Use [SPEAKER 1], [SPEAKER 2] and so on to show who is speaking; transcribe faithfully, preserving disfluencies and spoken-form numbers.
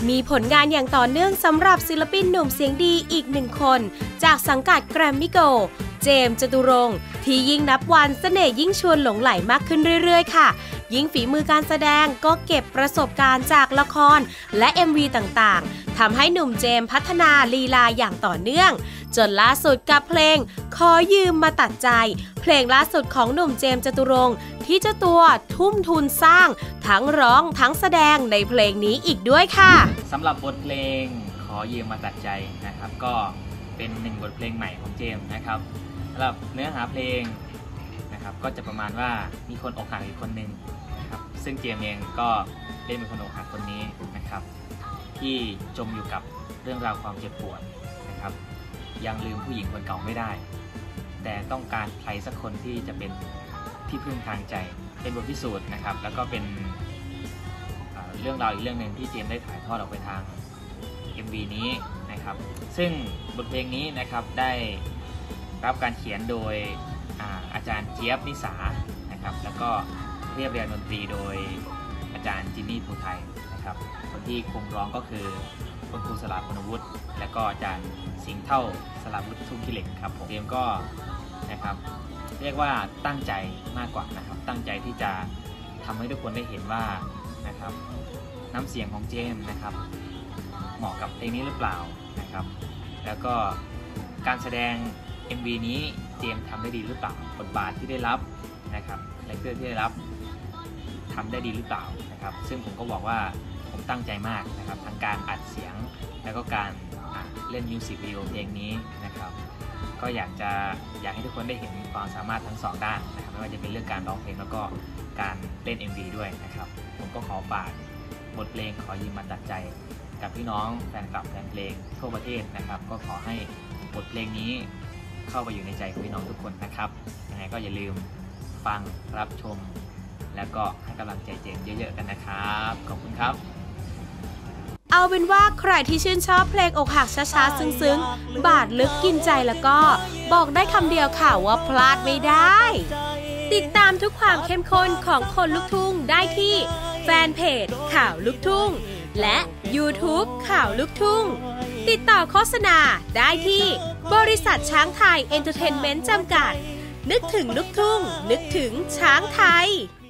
[SPEAKER 1] มีผลงานอย่างต่อเนื่องสำหรับศิลปินหนุ่มเสียงดีอีกหนึ่งคนจากสังกัดแกรมมี่โกลด์เจมส์ จตุรงค์ที่ยิ่งนับวันเสน่ห์ยิ่งชวนหลงไหลมากขึ้นเรื่อยๆค่ะยิ่งฝีมือการแสดงก็เก็บประสบการณ์จากละครและ เอ็ม วี ต่างๆทำให้หนุ่มเจมส์พัฒนาลีลาอย่างต่อเนื่องจนล่าสุดกับเพลงขอยืมมาตัดใจเพลงล่าสุดของหนุ่มเจมส์ จตุรงค์ที่เจ้าตัวทุ่มทุนสร้างทั้งร้องทั้งแสดงในเพลงนี้อีกด้วยค่ะ
[SPEAKER 2] สำหรับบทเพลงขอยืมมาตัดใจนะครับก็เป็นหนึ่งบทเพลงใหม่ของเจมส์นะครับสำหรับเนื้อหาเพลงนะครับก็จะประมาณว่ามีคนอกหักอีกคนหนึ่งนะครับซึ่งเจมส์เองก็เล่นเป็นคนอกหักคนนี้นะครับที่จมอยู่กับเรื่องราวความเจ็บปวดนะครับยังลืมผู้หญิงคนเก่าไม่ได้แต่ต้องการใครสักคนที่จะเป็นที่พึ่งทางใจเป็นบทพิสูจน์นะครับแล้วก็เป็นเรื่องราวอีกเรื่องหนึ่งที่เจมส์ได้ถ่ายทอดออกไปทาง เอ็ม วี นี้นะครับซึ่งบทเพลงนี้นะครับได้รับการเขียนโดย อาอาจารย์เจี๊ยบนิสานะครับแล้วก็เรียบเรียงดนตรีโดยอาจารย์จิมมี่ภูไทยนะครับคนที่คุมร้องก็คือคุณครูสลาพลวุฒิและก็อาจารย์สิงห์เท่าสลาวุฒิทุ่งขี้เหล็กครับผมเจมส์ก็นะครับเรียกว่าตั้งใจมากกว่านะครับตั้งใจที่จะทำให้ทุกคนได้เห็นว่านะครับน้ำเสียงของเจมส์นะครับเหมาะกับเพลงนี้หรือเปล่านะครับแล้วก็การแสดง เอ็ม วี นี้เจมส์ทำได้ดีหรือเปล่าบทบาทที่ได้รับนะครับคาแรคเตอร์ที่ได้รับทำได้ดีหรือเปล่านะครับซึ่งผมก็บอกว่าผมตั้งใจมากนะครับทั้งการอัดเสียงแล้วก็การเล่นมิวสิกวิดีโอเพลงนี้นะครับก็อยากจะอยากให้ทุกคนได้เห็นความสามารถทั้งสองด้านนะครับไม่ว่าจะเป็นเรื่องการร้องเพลงแล้วก็การเล่น เอ็ม วี ด้วยนะครับผมก็ขอฝากบทเพลงขอยืมมาตัดใจกับพี่น้องแฟนคลับแฟนเพลงทั่วประเทศนะครับก็ขอให้บทเพลงนี้เข้าไปอยู่ในใจของพี่น้องทุกคนนะครับยังไงก็อย่าลืมฟังรับชมแล้วก็ให้กำลังใจเจมส์เยอะๆกันนะครับขอบคุณครับ
[SPEAKER 1] เอาเป็นว่าใครที่ชื่นชอบเพลงอกหักช้าๆซึ้งๆบาดลึกกินใจแล้วก็บอกได้คำเดียวค่ะว่าพลาดไม่ได้ติดตามทุกความเข้มข้นของคนลูกทุ่งได้ที่แฟนเพจข่าวลูกทุ่งและ ยูทูบ ข่าวลูกทุ่งติดต่อโฆษณาได้ที่บริษัทช้างไทยเอนเตอร์เทนเมนต์จำกัดนึกถึงลูกทุ่งนึกถึงช้างไทย